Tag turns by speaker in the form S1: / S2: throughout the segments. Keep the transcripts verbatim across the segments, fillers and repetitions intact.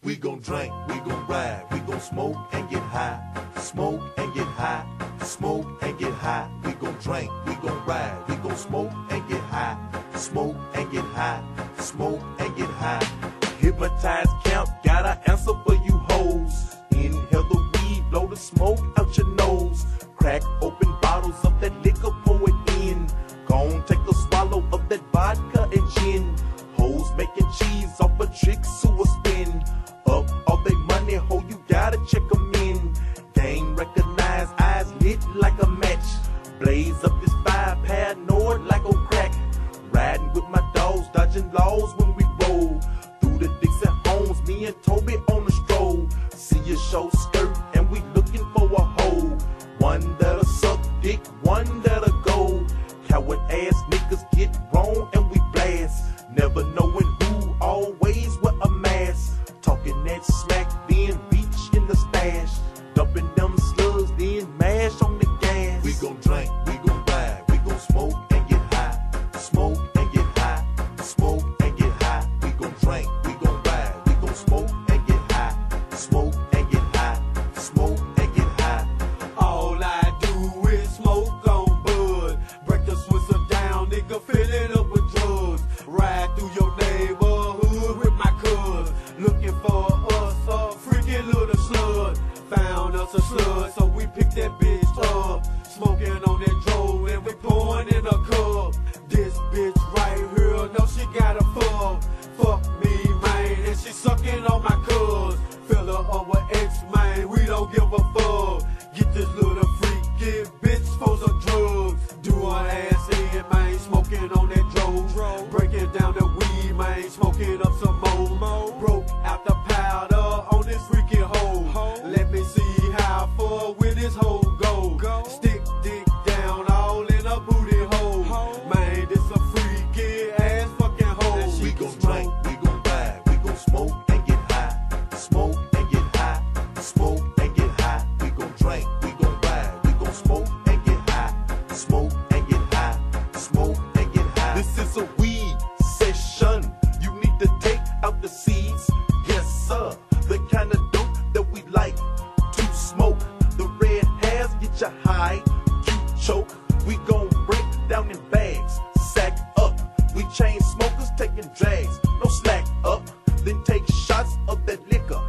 S1: We gon' drink, we gon' ride, we gon' smoke and get high. Smoke and get high, smoke and get high. We gon' drink, we gon' ride, we gon' smoke and get high. Smoke and get high, smoke and get high. Hypnotize count, got an answer for you hoes. Inhale the weed, blow the smoke out your nose. Crack open bottles of that liquor, pour it in. Gon' take a swallow of that vodka and gin. Hoes making cheese off a trick, who a spin. Up all they money, ho, you gotta check them in. Gang recognized, eyes lit like a match. Blaze up this fire, paranoid like on crack. Riding with my dogs, dodging laws when we roll. Through the Dixie homes, me and Toby on the stroll. See a show skirt, and we looking for a hoe. One that'll suck dick, one that'll go. Coward ass niggas get wrong and we blast. Never knowing who, always wear a mask. Talking that smack, then reach in the stash. Dumping them slugs, then mash on the gas. We gon' drink, we gon' ride, we gon' smoke and get high. Smoke and get high, smoke and get high. We gon' drink, we gon' ride, we gon' smoke and get high. Smoke and get high, smoke and get high.
S2: All I do is smoke on bud. Break the Swisser down, nigga, fill it up with drugs. Ride through your neighborhood with my cuz. Looking for us a freaking little slut. Found us a slut, so we picked that bitch up. Smoking on that drove and we pouring in a cup. This bitch right here, know she got a fuck. Fuck me, man, and she sucking on my cuz. Fill her up with X, man, we don't give a fuck. Get this little freaky bitch for some drugs. Do her ass in, man, smoking on that drove. Breaking down the weed, man, smoking up some more. Broke out the powder on this freaky hoe. Let me see how far with this hoe go. Stick dick down all in a booty hole. Man, this a freaky ass fucking hoe.
S1: We gon' drink, we gon' ride, we gon' smoke and get high. Smoke and get high, smoke and get high. We gon' drink, we gon' ride, we gon' smoke and get high. Smoke and get high, smoke and get high. This is a weed session. You need to take out the seeds. Yes, sir. The kind of dope that we like to smoke. The red hairs get you high, you choke. We gon' break down in bags, sack up. We chain smokers taking drags, no slack up. Then take shots of that liquor,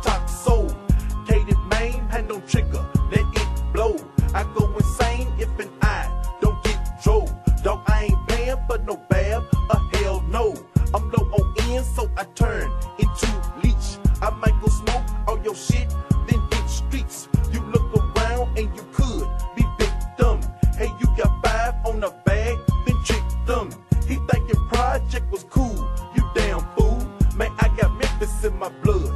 S1: intoxicated main, hand on trigger, let it blow. I go insane if an eye don't get drove. Dog, I ain't paying for no bab, a hell no. I'm low on end, so I turn into leech. I might go smoke all your shit, then hit streets. You look around and you could be victim. Hey, you got five on the bag, then trick them. He thinking project was cool, you damn fool. Man, I got Memphis in my blood.